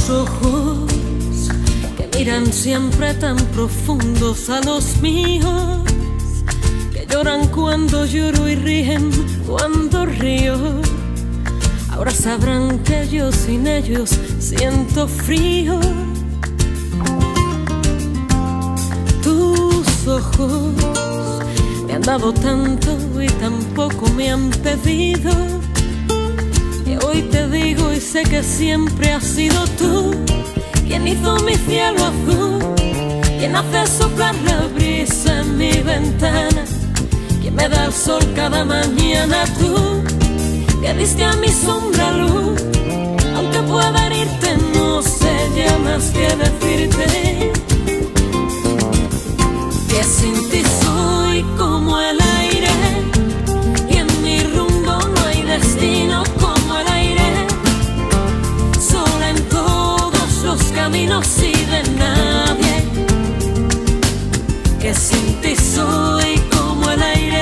ojos que miran siempre tan profundos a los míos, que lloran cuando lloro y ríen cuando río. Ahora sabrán que yo sin ellos siento frío. Tus ojos me han dado tanto y tampoco me han pedido. Y hoy te digo y sé que siempre has sido tú quien hizo mi cielo azul, quien hace soplar la brisa en mi ventana, quien me da el sol cada mañana. Tú que diste a mi sombra luz, aunque pueda herirte no sé ya más que decirte que sin ti soy como el aire y en mi rumbo no hay destino como el aire, sola en todos los caminos y de nadie, que sin ti soy como el aire,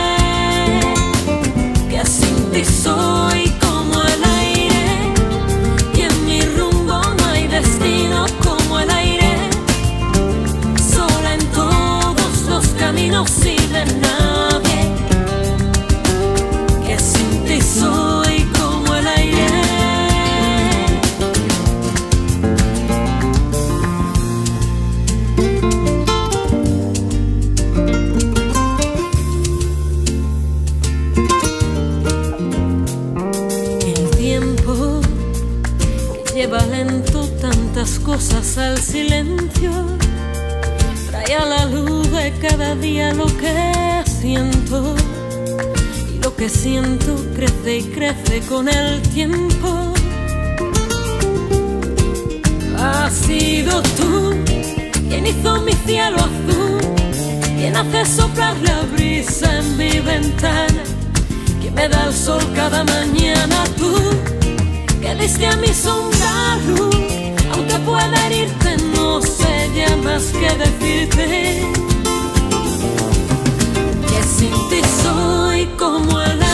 que sin ti soy como el aire y en mi rumbo no hay destino como el aire, sola en todos los caminos y de nadie, que sin ti soy como el aire. El tiempo que lleva lento tantas cosas al silencio, trae a la luz de cada día lo que siento, y lo que siento crece y crece con el tiempo. Has sido tú quien hizo mi cielo azul, quien hace soplar la brisa en mi ventana, quien me da el sol cada mañana. Tú que diste a mi sombra luz, aunque pueda herirte no sé ya más que decirte que sin ti soy como el